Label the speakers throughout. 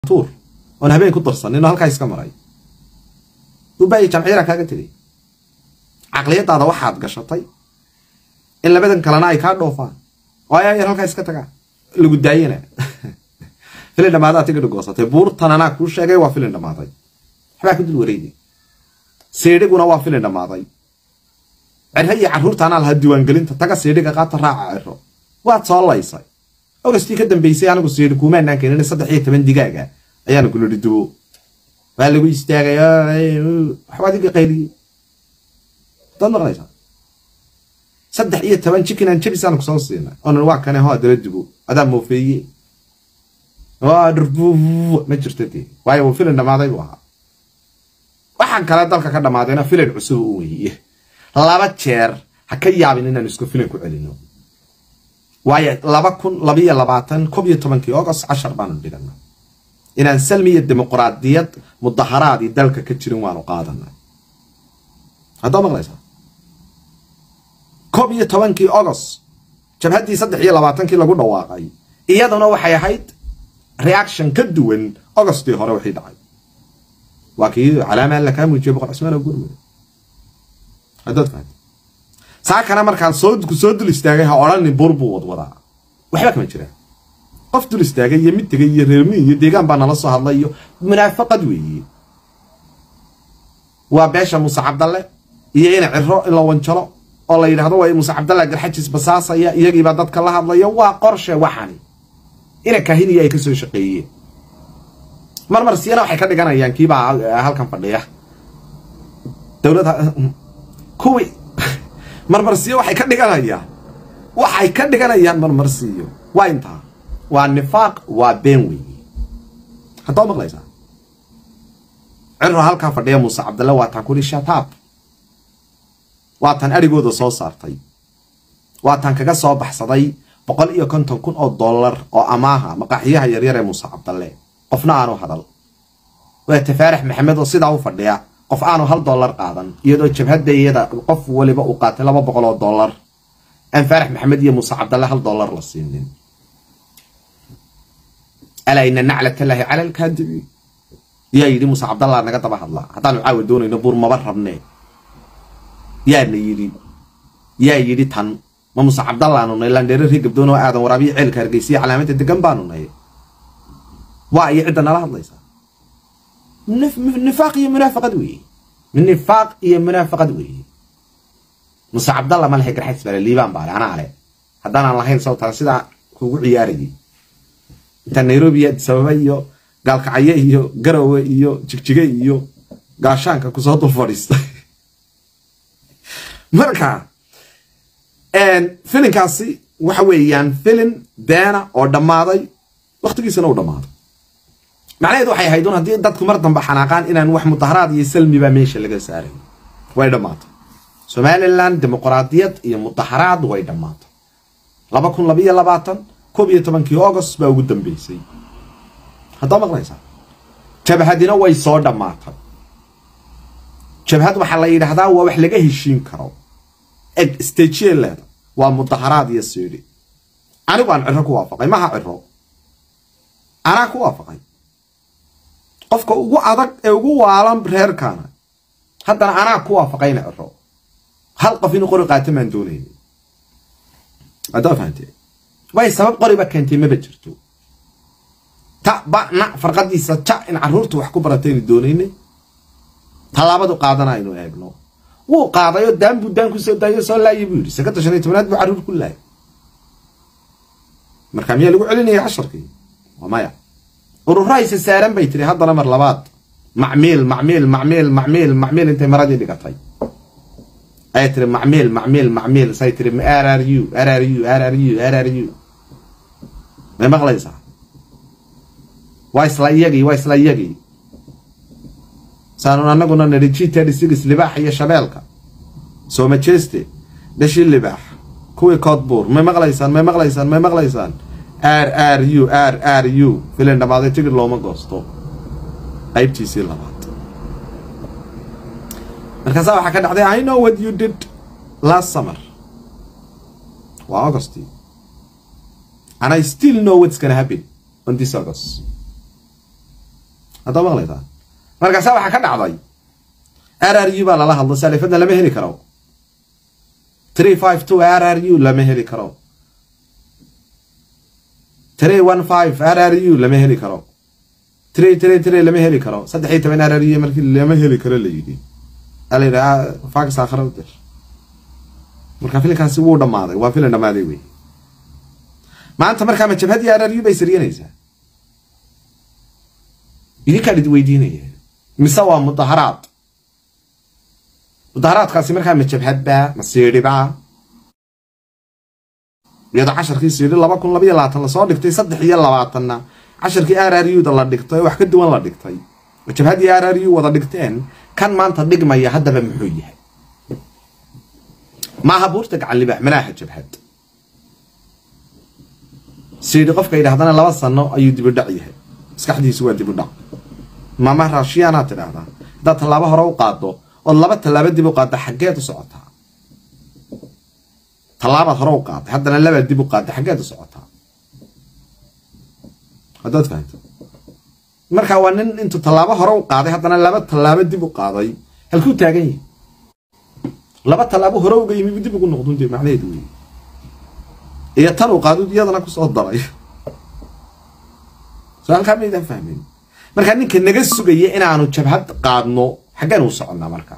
Speaker 1: طور وانا هبين كنت ارسل انه halka iska maray dubai jamciira kaaga tagay aqliyadaada waxaad gashatay in labadan kalena ay ka dhoofaan oo ay halka iska tagaa lagu daayina filin dhamaada tiga goosatay buurtan ana ku sheegay waa filin dhamaaday waxba ku dul wareegay seediguna waa filin dhamaaday arhay caruurtaana la diiwaan gelinta taga seediga qaata raaca waad soo laysay Augustii ka dambeysay anigu seedig kuma aanan keenin 13 digaaga ayaan ku lidido waa lagu istaagay waxba qayli dan maraysa 13 chicken and chips aan ku soo siinay oo waa kan hoo daladigu adaa moofeeyay waa durbu ma jirtay waayo filin dhamaaday waxaan kala dalka ka dhamaadayna filin cusub u weeyay laba jeer ha ka yaabin inaan isku filin ku celino waayo 2022 August 10 baan dhiganaa inaan salmiye dimuqraadiyad mudaharaad dalka ka jirin waan u qaadanaa hadda maqlaysaa 12 August jabhadii 23 lagu dhawaaqay iyadana waxay ahayd reaction ka duwan August hore wixii dhacay waakii calaamad la ka muujiyo boqor Cusmaan oo gurmay hadda fahad saakana markaan soo dul istaagay ha oran burbu wadwada waxba kama jiraan qof dul istaagay iyo mid tagay iyo reermi iyo deegaan baa nala soo hadlay iyo munaafaqad weeyii waa beesha Musa Cabdalle iyo in ciro ila wanjalo oo la yiraahdo way Musa Cabdalle garxajis basaasaya iyagii baa dadka la hadlaya waa qorshe waxani ina kahiniya ay ka soo shaqeeyeen marmar siina waxay ka dhiganayaan kiiba halkan fadhiya dawladda kuwi marmarsiyo waxay ka dhiganayaan marmarsiyo waa inta waa nifaaq waa been weey hadda maqlaysaa cirro halka fadhiya Musa Cabdalle waa tan kuli shataab waa tan arigooda soo saartay waa tan kaga soo baxsaday $150,000 oo amaaha maqaxiyaha yaryar ee Musa Cabdalle qofna aanu hadal waa tafaarax maxamed oo sidaa u fadhiya qof aanu $1 qaadan iyadoo jabhadeeyada qof waliba uu qaatay $200 aan faarax maxamed iyo Musa Cabdalle $1 la siinin ala inna na'latallahi 'ala al-kadhibi yaa yiri Musa Cabdalle naga daba hadla hadaan caawin doonayno buur ma rabnee yaa yiri tan ma Musa Cabdalle aanu Nailandere rigab doono aadan waraabiye ceelka Hargeysa calaamada degan baanu nahay waa ay cid nala hadlaysa نفاق يا منافقة وي من نفاق يا منافقة وي Musa Cabdalle ما لحق رحت بلا ليبان بلا أنا عليه هدانا الله هين صوتها سيدا كوجو عياري أنت نيروبي سببيو قال كعيه قروي تشجعيه قاشان كوزاتو فارس مركا and فيلم كاسي وحويان فيلم دانا أو دماغي وقت جيسنا ودماغ معناه waxay haydon hadii dadku mar dambe xanaaqaan inaan wax mudaharaad iyo salmi ba meesha laga saaray way dhamaatay Somaliland dimuqraadiyad iyo mudaharaad way dhamaatay 2022 August baa ugu dambeysay hadda maqlaysaa jabhadina way soo dhamaatay jabhad waxa la yiraahdaa waa wax laga heshiin karo stage leeda waa mudaharaad iyo siiri anigu aan ciro ku waafaqay ma ha ciro ana ku waafaqay qofka ugu adag ee ugu waalan reerkana haddana ana ku waafaqayna ciro hal qof inuu qori qaato maan doonayay adaa fahantii way sabab qoriba keentay ma jirto ta bana farqadiisa ta in caruurtu wax ku barateen doonaynay talaabadu qaadanayno eegno wuu qaadayo dambu danku soo daayo soo laayib yiri sakata 15 bu caruur ku laay marka miyaa lagu celinayay 10kii wamaya ururaayis saaran bay tiri haddana mar labaad macmiil intay maradii dhigatay ay tiri macmiil say tiri RRU ma maqlaysaa waa isla iyagii saanu anaguna narijita dhisigis libaax iyo shabeelka soo ma jeeste dashi libaax kuwii koodbuur ma maqlaysaan RRU filan dhamaadey tigid looma goosto qaybtiisii labaad markaas waxa ka dhacday I know what you did last summer waa August and I still know what's going to happen on this August هذا مغلطة مركز سبعة حكنا عضي RRU بقى الله الله سالفنا لما هني كراو 352 RRU لما هني كراو 315 RRU لما هني كراو 333 لما هني كراو صدق 8 RRU مركز لما هني كراو اللي يجي قال لي فاكس آخر ودش مركز فيلم كان سووا دماغي وفيلم دماغي وي ما أنت مركز ما تشوف هذه RRU بيصيرين إيزا إذا كانت ويدينية مسوى مظاهرات كاسي مركز ما تشوف هذا مسيري بقى يدا 10 كي سيري لبا كون لبا يلا تلا soo dhigtay 3 iyo 20 10 kii RRU da la dhigtay wax ka duwan la dhigtay wajib hadii RRU wada dhigteen kan maanta dhigmaya hadaba muxuu yahay ma habuurta gacan libax manaaha jabhad سيدي قفك إذا هذانا لبا سنة أيو دي بدع يهي مسكحدي سوى دي بدع ما راشيانا ترى هذا ده طلابه هراو قادو واللبا طلابه دي بقاد حقيت سعتها طلابه هراو قاد حتى اللبا دي بقاد حقيت سعتها هذا فهمت marka waa nin inta talaabo hore u qaaday hadana laba talaabo dib u qaaday halku taagan yahay laba talaabo hore uga yimid dib ugu noqduntii macnaheedu weey iyo tan uu qaado iyadana ku soo daray soo ka mid ah fahmin marka ninka naga sugayay in aanu jabhad qaadno xagan uu soconnaa marka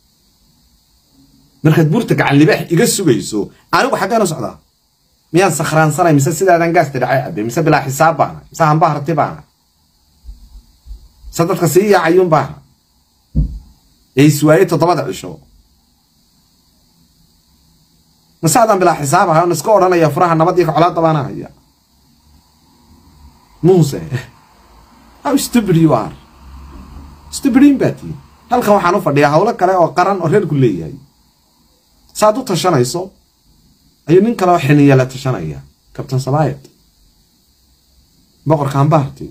Speaker 1: buurta gacan libax iga sugayso anigu xagan u socdaa miyaan sakhraansanay mise sidaadan gaasta dhacay abbe mise bilaa xisaab baana mise aan baharti baana صدق سيئة عيون بها اي سواية تطبط عشو مساعدا بلا حسابها ونسكور انا يفرح انا بديك على طبعا هيا موسى او استبريوار استبرين باتي هل كان waxaan u fadhiyaa hawlo kale oo qaran oo reer ku leeyahay saad u tashanayso ayu nin kale oo xiniya la tashanaya kabtan Sabaayad boqor kan baarti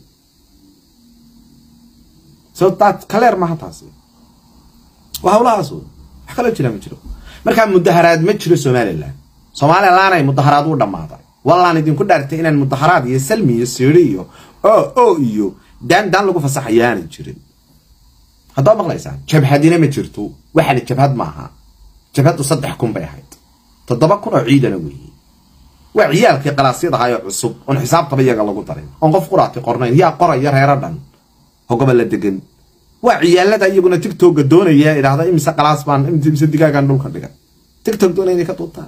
Speaker 1: صوتات كلير ما هتاسي وهؤلاء أصول حكلا جرا مجرو مركب مدهرات مجرو سومالي لا أنا مدهرات ولا ما هذا والله ندين كل دارت إن المدهرات يسلمي يسيريو أو يو دان لقوا فصحيان يجري هذا ما غليسان شبهدينا مجرتو واحد شبهد معها شبهد تصدحكم بيحيد تطبقوا عيدا نوي وعيالك قلاصيد هاي عصب ونحساب طبيعي قال لقوا طرين ونقف قراتي قرنين يا قرى يا هيردان قبل الدقن وعيالنا يقولون تيك توك دون يا إذا هذا إمسا قلاص بان إمسا دقاق عندهم كردقا تيك توك دون يني كتوطان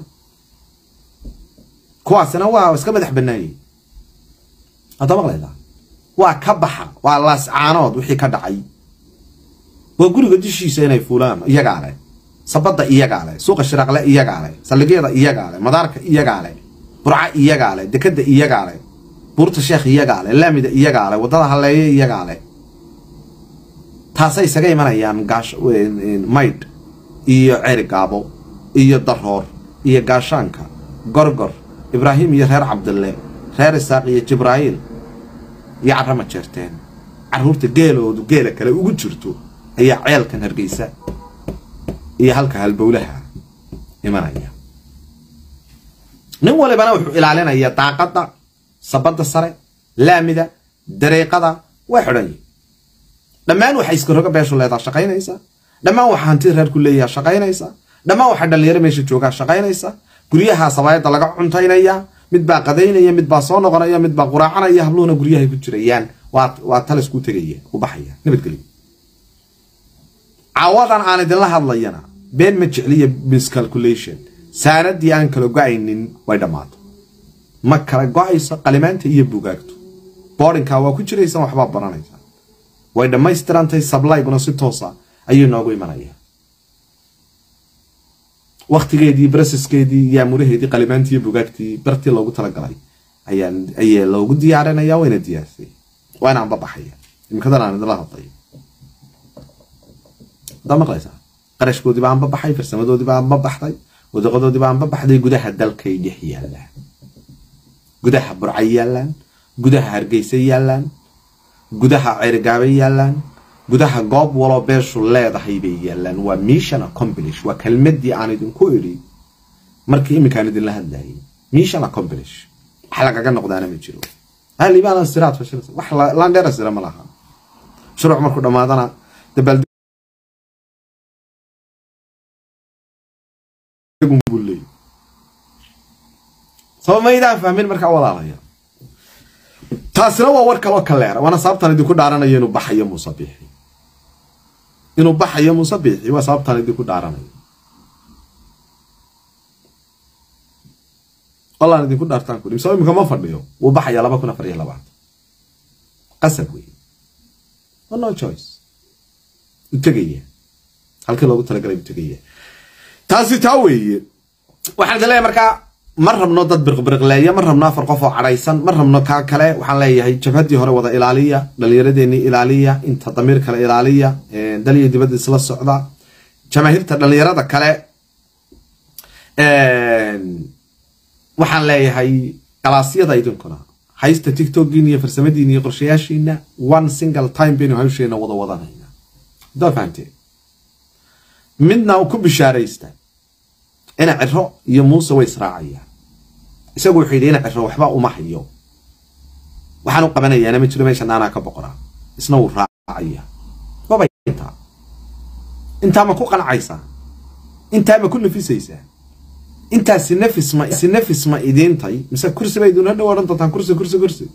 Speaker 1: كواسنا واسكا مدح بالناي هذا مغلي ذا وكبحا والله سعانود وحي كدعي وقولوا قد شي سيني فلان إياق علي صبطة إياق علي سوق الشراق لا إياق علي سلقيضة إياق علي مدارك إياق علي برعا إياق علي دكدة إياق علي بورت الشيخ إياق علي لامدة إياق علي وضلها هلاي إياق علي taasay isaga imanayaan gaash mayd iyo ceerigaabo iyo daroor iyo gaashaanka gorgor Ibrahim iyo reer Cabdille reer Isaaq iyo Jibraa'iil iyo carama jeerteen caruurta geeloodu geela kale ugu jirto ayaa ceelkan Hargeysa iyo halka halbowlaha imanaya nin walibana wuxuu ilaalinaya daaqada sabada sare laamida dariiqada way xidhan dhamaan waxa iska roga beesho leedahay shaqaynaysa dhamaan waxa hanti reer ku leeyahay shaqaynaysa dhamaan waxa dhalinyaro meesha jooga shaqaynaysa guriyaha Sabaayada laga cuntaynaya mid baa qadaynaya mid baa soo noqonaya mid baa quraacanaya habloona guriyaha ku jirayaan waa tal isku tagayay u baxaya nabadgelyo caawadan aan idin la hadlayana been ma jecliya miscalculation saanadii aan kala go'aynin way dhamaato ma kala go'ayso qalimaanta iyo buugaagtu boardinka waa ku jiraysan waxba baranaysa way dhamaystirantay supply-guna si toos ah ayuu noogu imanaya waqtigeedii process-keedii iyo amuraheedii qalimaantii buugaagtii bartii loogu talagalay ayaa loogu diyaarinaya wayna diyaarsay waana aan babaxaya imikadan aan idin la hadlayo damaqlaysa qarashkoodii baan babaxay farsamadoodii baan babaxday wadaqadoodii baan babaxday gudaha dalkay dhex yaalaan gudaha Burco yaalaan gudaha Hargeysa yaalaan gudaha ceerigaabo yaalaan gudaha goob walo beeshu leedahay bay yaalaan waa mission accomplish waa kalmadii aan idin ku iri markii imkaan idin la hadlayay mission accomplish waxa laga noqdaana ma jiro hal ibaan siraad fashil wax la dheer sira ma laha شروع مركو دمادنا دبل بولي سو ما يدافع فاهمين marka walaalaya taasina waa war kale oo kaleer wana sababtan idinku dhaaranayo inuu baxayo Musabbixi waa sababtan idinku dhaaranayo Allah idinku dhaartaan ku dhimso imika ma fadhiyo wuu baxaya 2024 qasab weey no choice utagaya halkii loogu talagalay utagaya taasi taa weeye waxaan galay marka marrabno dad birqbirqleeya marrabna afar qof oo cadaysan marrabno ka kale waxaan leeyahay jabhadii hore wada ilaaliya dhalinyaradeeni ilaaliya inta damiir kale ilaaliya daliya dibadda isla socda jamaahirta dhalinyarada kale waxaan leeyahay galaasiyada idinkuna haysta TikTok-giina iyo farsamadiina iyo qorshayaashiina one single time baynu hawsheena wada wadanayna dafante midna ku bishaaraysta ina Ciro iyo Muuse way israacayaan isagu wuxuu yidhi ina Ciro waxba uma hayo waxaan u qabanayaa ma jiro meesha naana ka boqora isna uu raacaya baba inta ma ku qancaysa inta ma ku nafisaysa inta si nafis ma idintay mise kursi bay doonaan waran doontaan kursi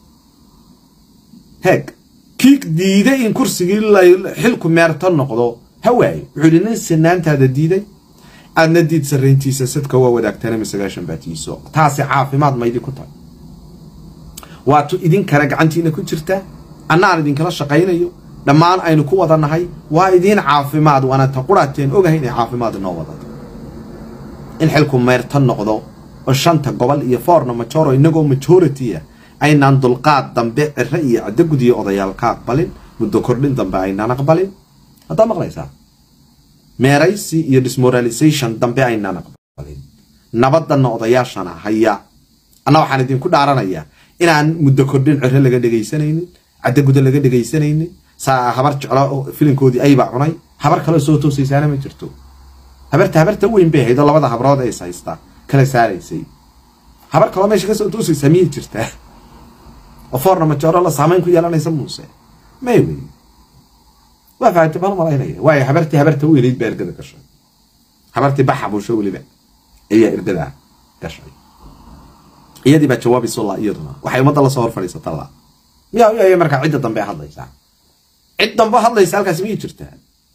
Speaker 1: heeg kiik diiday in kursigii la xilku meertan noqdo hawaay wuxuu yidhi sinaantaada diiday أنا ديد سرينتي سست كوا وداك تاني مسجاشن باتيسو تاسع عافمات ما يدي كتر واتو إدين كرج عنتي نكون شرته أنا على إدين كلا شقينا يو لما أنا أين كوا ضنا هاي وإدين عافمات وأنا تقولتين أوجهين عافمات النوضة الحلكم ما يرتن قضاء الشنطة قبل يفارنا مشارو إنجو مشورتيه أين عند القاد ضمبع الرأي عدقو دي قضايا القاد قبلين مدكورين ضمبع أين أنا قبلين هذا مغليسا meeraysi iyo dismoralization dambe ayna naqbalin nabadana odayaashana haya ana waxaan idin ku dhaaranayaa inaan muddo kordhin Ciro laga dhageysanaynin cadagud laga dhageysanaynin saa habar jeclo filinkoodii ay baa cunay habar kale soo toosaysaana ma jirto habarta weyn bay haydo labada habrood ay saysta kala saaraysay habar kale meesha ka soo toosaysa miyay jirtaa oo forna ma jiro la saameyn ku yeelanaysa Muuse maybe وافعت بالله عليه واي حبرتي ويليد بيرقد كشي حبرتي بحب وشو اللي بقى هي ارقدها كشي هي دي بجوابي صلى ايضنا waxay umada la soo horfariisata Allah ya marka cid dambe hadlaysa cid dambe hadlaysa halkaas miyay jirtaa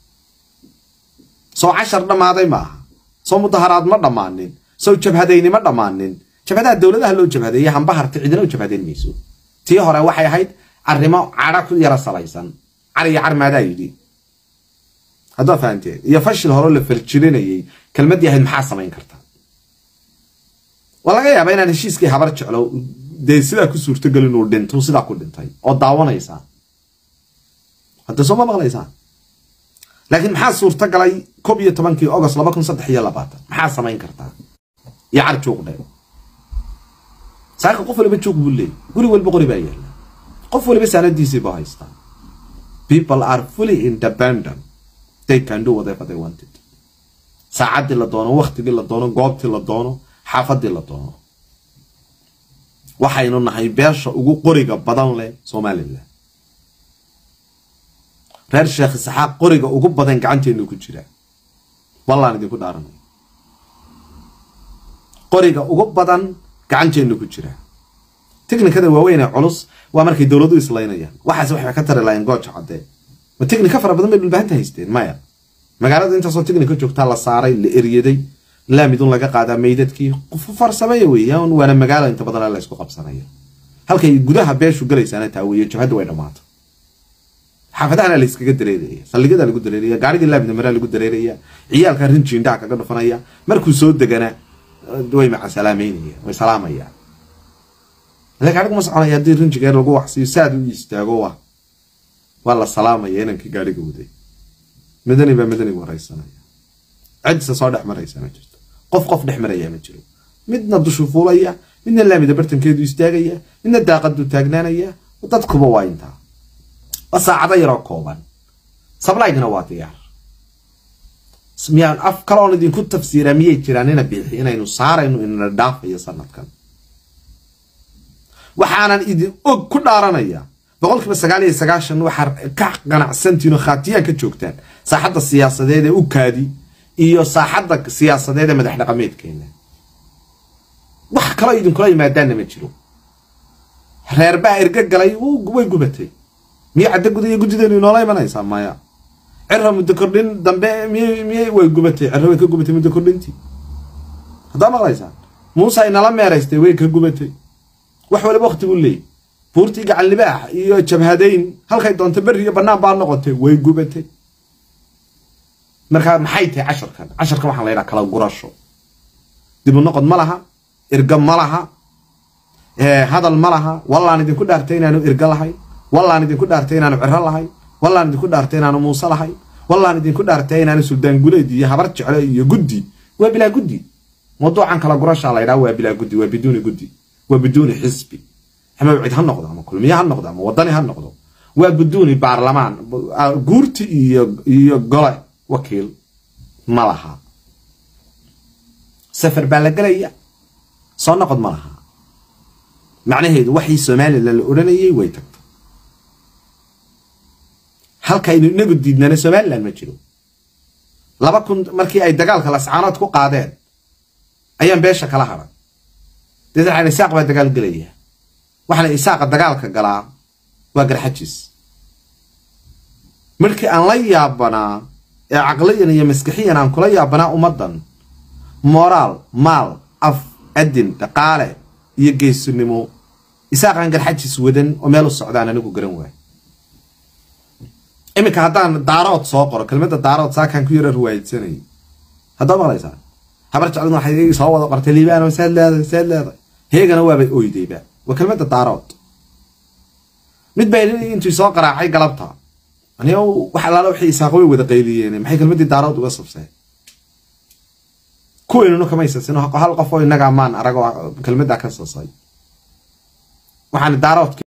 Speaker 1: soo 10 dhamaaday ma soo mudaharaad ma dhamaanin soo jabhadayni ma dhamaanin jabhadaha dawladaha loo jabhadeeyay hanba harti cidina u jabhadeen mayso tii hore waxay ahayd arrimo cara ku yara salaysan عري عرمادا يدي هذا فهمتي يا فشل هرول فرجلينayay kelmadii ahayd maxaa sameyn kartaa walaga yaabaa inaan heshiiskii habar jeclo de sida ku suurto galin oo dhinto sida ku dhintay oo daawanaysa hadda soo ma maqlaysaa laakiin maxaa suurto galay 11 August 2023 maxaa sameyn kartaa ya arjuuqde saaka qof walba joog bulle guri walba qori baa yaala qof walba sanadiisii baa haysta People are fully independent. They can do whatever they wanted. ساعات اللي دونه وقت اللي دونه قابت اللي دونه حافظ اللي دونه waxaynu nahay beesha ugu qoriga badan leh Soomaaliland reer Sheekh Saxaaq qoriga ugu badan gacanteenu ku jira wallahi idinku dhaaranay qoriga ugu badan gacanteenu ku jira teknikada waaweyn ee culus waa markay dawladdu islaynayaan waxaas wax ka tar laan gooch cadde ma teknika fara badan bay dhulbaanta haysteen maya magaalada inta soo teknika joogta la saaray la eriyaday laamidun laga qaadaa meydadkii qof farsamaya weeyaan waana magaalo inta badan la isku qabsanaya halkay gudaha beeshu galaysaana taa weeyo jabhadu way dhamaato xaafadaha la iskaga dareeraya saldhigyada lagu dareeraya gaariga laamida maraa lagu dareeraya ciyaalka rinji indhaha kaga dhufanaya markuu soo degana way ma salaameynaya way salaamaya لكن عندكم مسألة يدير رنج غير لقوا حسي ساد ويستاجوا والله سلامة ينك قاري جودي مدني بمدني ورئيسنا عد صادح مرئيسنا جد قف نحمر أيام الجلو مدنا ضشوفوا ليا من اللي مدبرتن كيدو يستاجية من الداقد تاجنانية وتدخبوا واينتها وساعة يراقبا صبلاي جنواتي سميان أفكارون دين كنت تفسير مية ترانينا بيحينا إنه صار إنه الدافع يصنع كان waxaanan idin og ku dhaaranaya boqolkiiba 99 waxa ka qanacsantiino khaatiyaan ka joogtaan saaxadda siyaasadeed ee u kaadi iyo saaxadda siyaasadeed ee madax dhaqameedkeena wax kale idin kula yimaadaan ma jiro reer baa irga galay way gubatay miya cadda gudiga gudideenu noolay manaysa maya cirra muddo kordhin dambe miya way gubatay cirra way ka gubatay muddo kordhintii hadaa maqlaysaa Muuse inala meeraystay way ka gubatay wax waliba waqti u leey buurtii gacan libaax iyo jabhadeyn halkay doonto bari iyo banaan baa noqotay way gubatay marka maxay tahay casharkan waxaan leeyahay kala gurasho dib u noqod ma laha irga ma laha hadal ma laha wallaan idinku dhaartay inaanu irga lahay wallaan idinku dhaartay inaanu cirro lahay wallaan idinku dhaartay inaanu Muuse lahay wallaan idinku dhaartay inaanu Suldaan Guleed iyo habar jecel iyo guddi waa bilaa guddi موضوعاً كلا قراشة على إيران وبلا وبدون جدي وبدون حزبي هم بعيد هالنقطة ما كل مياه هالنقطة ما وطني هالنقطة وبدون برلمان جورتي يجلا وكيل ملها سفر بالجرية صار نقد ملها معناه هذا وحي سومالي للأورانية ويتك هل كاين نقد دينا سومالي للمجلو لما كنت مركي أي دجال خلاص عانات كو قاعدين أيام بيشة كلا هرا إذا عن إساق بدجال قلية وحنا إساق الدجال كجلا وقر حجز مركي أن لا يابنا عقليا هي مسكحيا عن كل يابنا ومدن مورال مال أف أدين تقالة يجي السنمو إساق عن قر حجز ودن وماله السعودان نقول قرنوه إمي كهدان دارات صاقر كلمة دارات ساك كان كير رواية سنة هذا ما ليس هبرت على حقيقي صوّد قرت لي بقى أنا سال هيك أنا هو بيقولي بقى وكلمة الدارات متبين أنتوا صاقر عاي قلبتها أنا هو وحلا لو حي ساقوي وده قيلي يعني ما هي كلمة الدارات وقصف سه كوين إنه كمان يسأل إنه حلقة فوق النجا مان أرجع كلمة ده كسر صاي وحن الدارات